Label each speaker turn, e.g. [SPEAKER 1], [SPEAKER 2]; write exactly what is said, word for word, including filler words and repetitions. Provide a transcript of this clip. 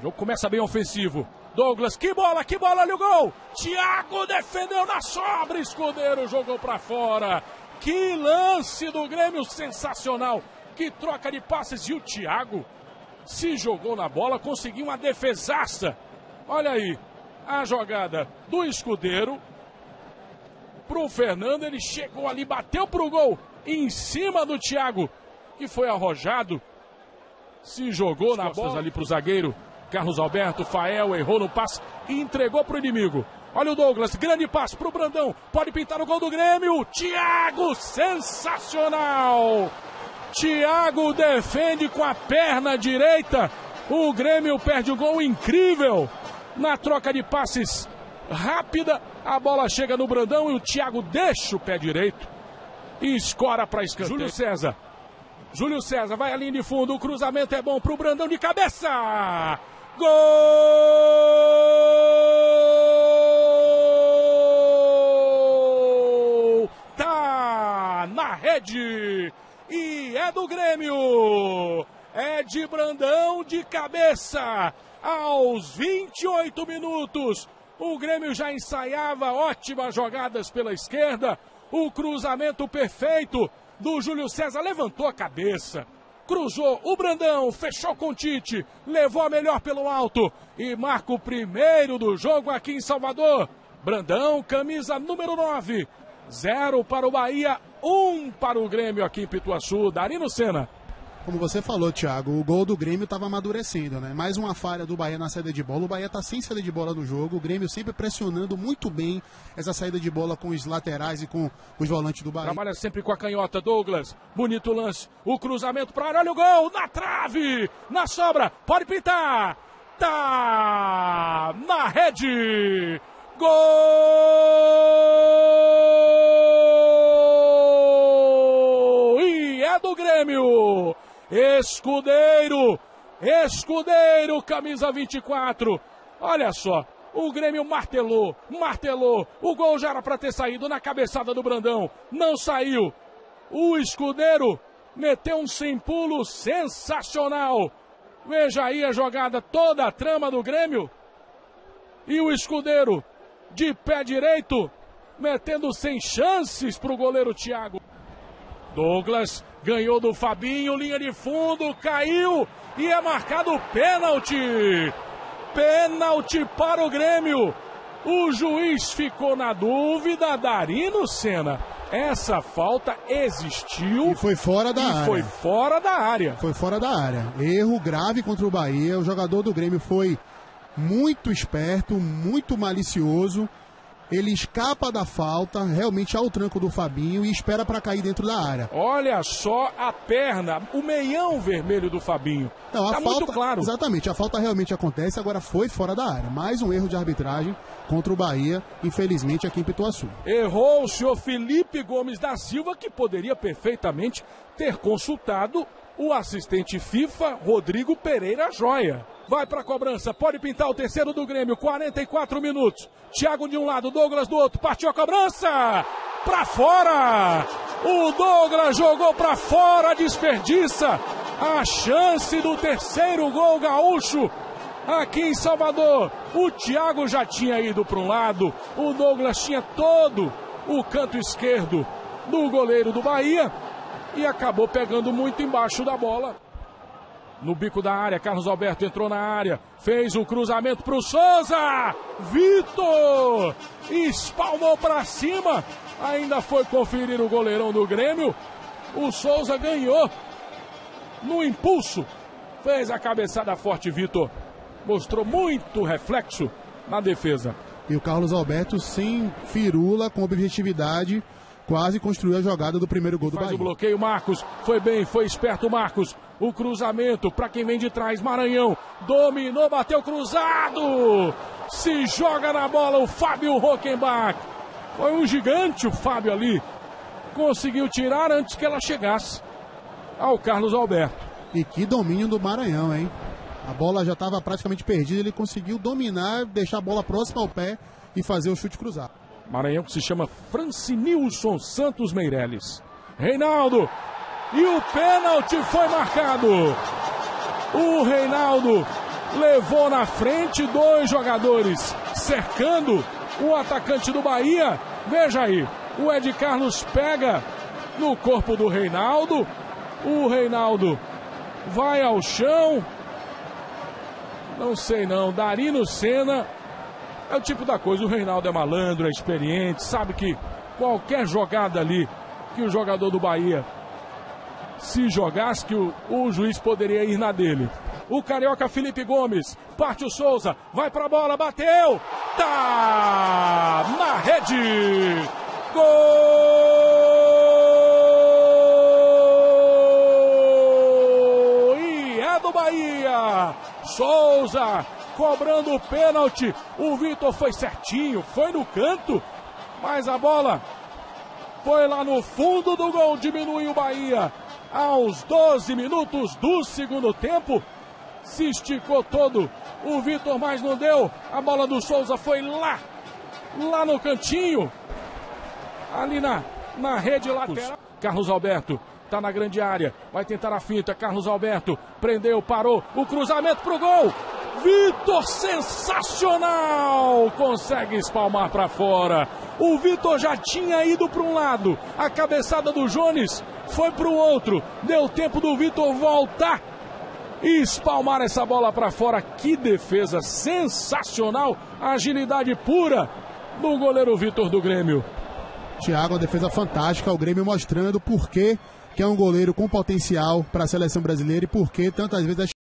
[SPEAKER 1] O jogo começa bem ofensivo. Douglas, que bola, que bola, olha o gol. Thiago defendeu na sobra, Escudeiro jogou pra fora. Que lance do Grêmio sensacional. Que troca de passes. E o Thiago se jogou na bola, conseguiu uma defesaça. Olha aí a jogada do Escudeiro pro Fernando. Ele chegou ali, bateu pro gol em cima do Thiago, que foi arrojado. Se jogou na bola ali pro zagueiro Carlos Alberto. Fael errou no passe e entregou pro inimigo. Olha o Douglas, grande passe pro Brandão. Pode pintar o gol do Grêmio. Thiago, sensacional. Thiago defende com a perna direita. O Grêmio perde o gol, incrível. Na troca de passes rápida, a bola chega no Brandão e o Thiago deixa o pé direito e escora para escanteio. Júlio César. Júlio César vai à linha de fundo. O cruzamento é bom pro Brandão de cabeça. Gol! Tá na rede. E é do Grêmio. É de Brandão de cabeça. Aos vinte e oito minutos. O Grêmio já ensaiava ótimas jogadas pela esquerda. O cruzamento perfeito do Júlio César, levantou a cabeça, cruzou o Brandão, fechou com o Tite, levou a melhor pelo alto e marca o primeiro do jogo aqui em Salvador. Brandão, camisa número nove, zero para o Bahia, um para o Grêmio aqui em Pituaçu. Darino Senna.
[SPEAKER 2] Como você falou, Thiago, o gol do Grêmio estava amadurecendo, né? Mais uma falha do Bahia na saída de bola. O Bahia está sem saída de bola no jogo. O Grêmio sempre pressionando muito bem essa saída de bola com os laterais e com os volantes do Bahia.
[SPEAKER 1] Trabalha sempre com a canhota, Douglas. Bonito lance. O cruzamento para a área. Olha o gol na trave. Na sobra. Pode pintar. Tá na rede. Gol! E é do Grêmio. Escudeiro, Escudeiro, camisa vinte e quatro. Olha só, o Grêmio martelou, martelou. O gol já era para ter saído na cabeçada do Brandão. Não saiu. O Escudeiro meteu um sem pulo sensacional. Veja aí a jogada, toda a trama do Grêmio. E o Escudeiro, de pé direito, metendo sem chances para o goleiro Thiago. Douglas ganhou do Fabinho, linha de fundo, caiu e é marcado pênalti. Pênalti para o Grêmio. O juiz ficou na dúvida, Darino Senna. Essa falta existiu.
[SPEAKER 2] E foi fora da
[SPEAKER 1] e
[SPEAKER 2] área.
[SPEAKER 1] foi fora da área.
[SPEAKER 2] Foi fora da área. Erro grave contra o Bahia. O jogador do Grêmio foi muito esperto, muito malicioso. Ele escapa da falta, realmente ao tranco do Fabinho e espera para cair dentro da área.
[SPEAKER 1] Olha só a perna, o meião vermelho do Fabinho.
[SPEAKER 2] Não, a
[SPEAKER 1] tá
[SPEAKER 2] falta,
[SPEAKER 1] muito claro.
[SPEAKER 2] Exatamente, a falta realmente acontece, agora foi fora da área. Mais um erro de arbitragem contra o Bahia, infelizmente aqui em Pituaçu.
[SPEAKER 1] Errou o senhor Felipe Gomes da Silva, que poderia perfeitamente ter consultado o assistente FIFA, Rodrigo Pereira Joia. Vai para a cobrança, pode pintar o terceiro do Grêmio, quarenta e quatro minutos. Thiago de um lado, Douglas do outro, partiu a cobrança, para fora. O Douglas jogou para fora, desperdiça a chance do terceiro gol gaúcho aqui em Salvador. O Thiago já tinha ido para um lado, o Douglas tinha todo o canto esquerdo do goleiro do Bahia e acabou pegando muito embaixo da bola. No bico da área, Carlos Alberto entrou na área, fez o cruzamento para o Souza. Vitor espalmou para cima, ainda foi conferir o goleirão do Grêmio. O Souza ganhou no impulso, fez a cabeçada forte, Vitor. Mostrou muito reflexo na defesa.
[SPEAKER 2] E o Carlos Alberto, sem firula, com objetividade, quase construiu a jogada do primeiro gol do
[SPEAKER 1] Bahia.
[SPEAKER 2] Bahia.
[SPEAKER 1] Faz o bloqueio, Marcos. Foi bem, foi esperto, Marcos. O cruzamento para quem vem de trás, Maranhão. Dominou, bateu cruzado. Se joga na bola o Fábio Rockenbach. Foi um gigante o Fábio ali. Conseguiu tirar antes que ela chegasse ao Carlos Alberto.
[SPEAKER 2] E que domínio do Maranhão, hein? A bola já estava praticamente perdida. Ele conseguiu dominar, deixar a bola próxima ao pé e fazer o chute cruzado.
[SPEAKER 1] Maranhão que se chama Francinilson Santos Meireles. Reinaldo. E o pênalti foi marcado. O Reinaldo levou na frente, dois jogadores cercando o atacante do Bahia. Veja aí, o Ed Carlos pega no corpo do Reinaldo, o Reinaldo vai ao chão, não sei não, Darino Senna, é o tipo da coisa, o Reinaldo é malandro, é experiente, sabe que qualquer jogada ali que o jogador do Bahia se jogasse, que o, o juiz poderia ir na dele. O carioca Felipe Gomes, parte o Souza, vai pra bola, bateu, tá na rede, gol! E é do Bahia, Souza cobrando o pênalti, o Vitor foi certinho, foi no canto, mas a bola foi lá no fundo do gol, diminui o Bahia. Aos doze minutos do segundo tempo, se esticou todo o Vitor, mas não deu. A bola do Souza foi lá, lá no cantinho, ali na, na rede lateral. Carlos Alberto tá na grande área, vai tentar a finta. Carlos Alberto prendeu, parou, o cruzamento pro gol. Vitor, sensacional, consegue espalmar para fora. O Vitor já tinha ido para um lado, a cabeçada do Jones foi para o outro, deu tempo do Vitor voltar e espalmar essa bola para fora. Que defesa sensacional, agilidade pura do goleiro Vitor do Grêmio.
[SPEAKER 2] Thiago, uma defesa fantástica, o Grêmio mostrando por que que é um goleiro com potencial para a seleção brasileira e por que tantas vezes